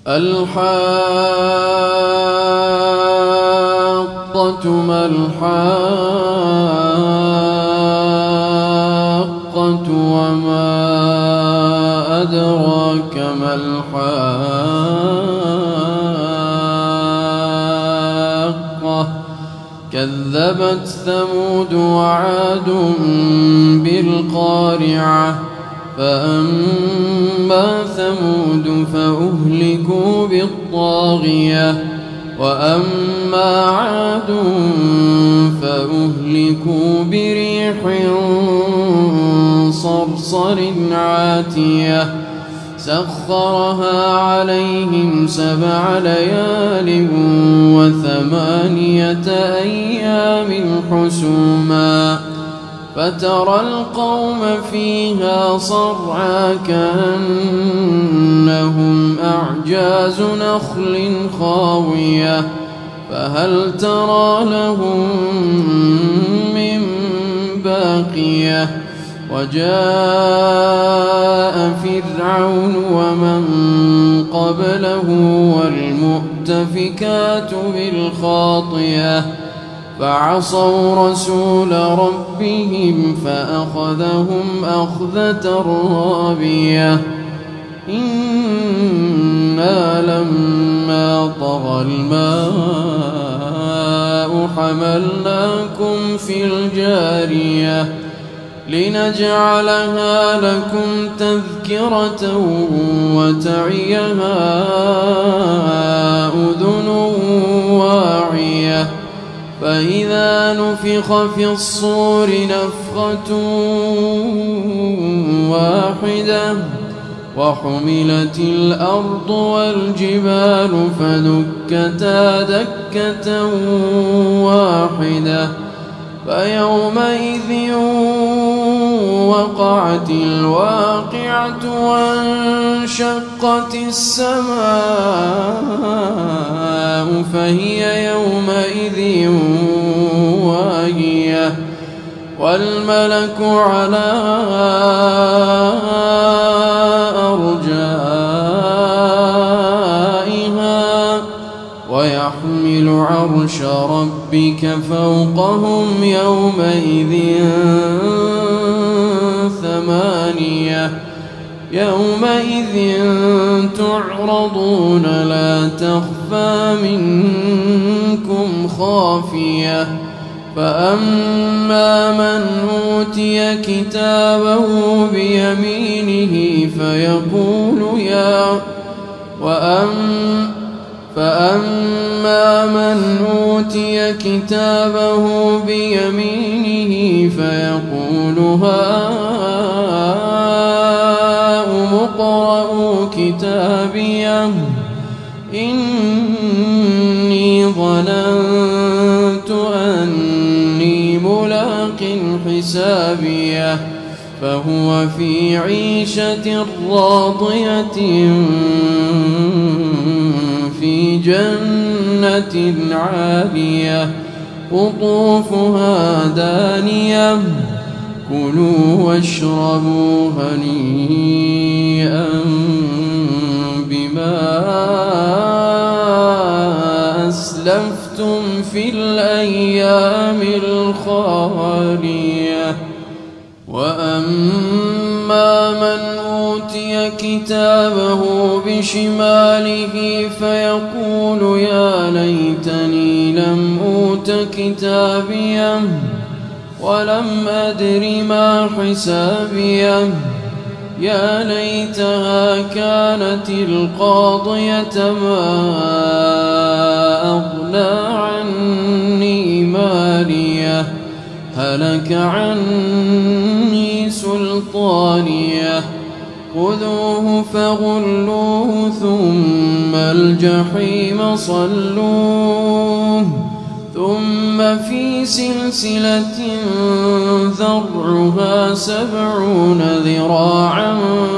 الحاقة ما الحاقة وما أدراك ما الحاقة كذبت ثمود وعاد بالقارعة فأما ثمود فأهلكوا بالطاغية وأما عاد فأهلكوا بريح صرصر عاتية سخرها عليهم 7 ليال و8 أيام حسوما فترى القوم فيها صرعى كأنهم أعجاز نخل خاوية فهل ترى لهم من باقية وجاء فرعون ومن قبله والمؤتفكات بالخاطية فعصوا رسول ربهم فأخذهم أخذة رابية إنا لما طغى الماء حملناكم في الجارية لنجعلها لكم تذكرة وتعيها أذن واعية فإذا نفخ في الصور نفخة واحدة وحملت الأرض والجبال فدكتا دكة واحدة فيومئذ وقعت الواقعة وانشقت السماء فهي يومئذ واهية والملك على أرجائها ويحمل عرش ربك فوقهم يومئذ 8 يومئذ تعرضون لا تخفى منكم خافية فأما من أوتي كتابه بيمينه فأما من أوتي كتابه بيمينه فيقول هاؤم اقرءوا كتابيه إني ظننت أني ملاق حسابيه فهو في عيشة راضية في جنة عالية قطوفها دانية كلوا واشربوا هنيئا بما أسلفتم في الأيام الخالية وأما من أوتي كتابه بشماله فيقول يا ليتني لم أوت كتابيه ولم أدر ما حسابيه يا ليتها كانت القاضية ما أغنى عني ماليه هلك عني سلطانيه خذوه فغلوه ثم الجحيم صلوه ثم في سلسلة ذرعها 70 ذراعا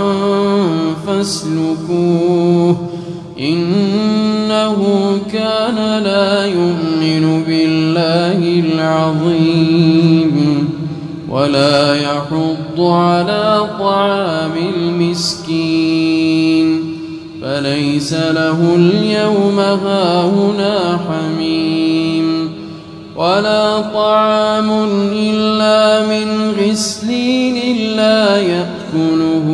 فاسلكوه إنه كان لا يؤمن بالله العظيم ولا يحض على طعام المسكين فليس له اليوم هاهنا حميم ولا طعام إلا من غسلين لا يأكله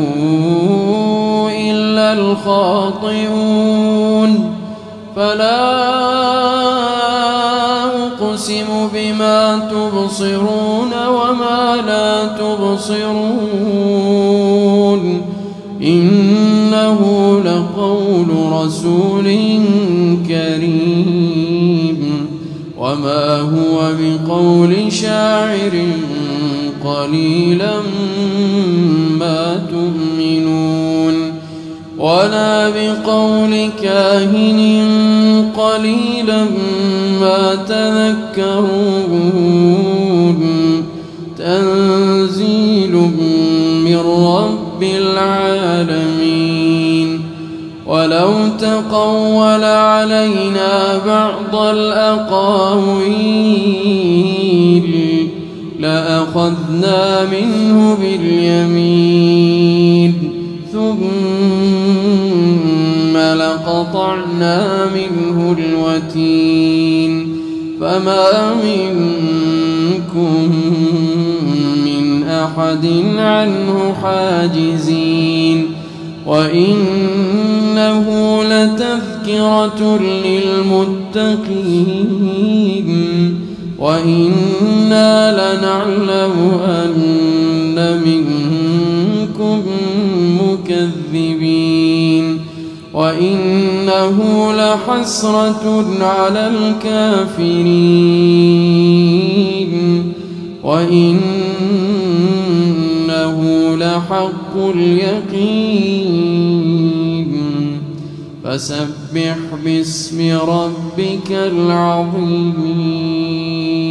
إلا الخاطئون فلا أقسم بما تبصرون وما لا تبصرون إنه لقول رسول كريم وما هو بقول شاعر قليلا ما تؤمنون ولا بقول كاهن قليلا ما تذكرون تنزيل من رب العالمين ولو تقول علينا بعض الأقاويل لأخذنا منه باليمين ثم لقطعنا منه الوتين فما منكم من أحد عنه حاجزين وإنه لتذكرة للمتقين وإنا لنعلم أن منكم مكذبين وإنه لحسرة على الكافرين وإنه لحق اليقين فسبح باسم ربك العظيم.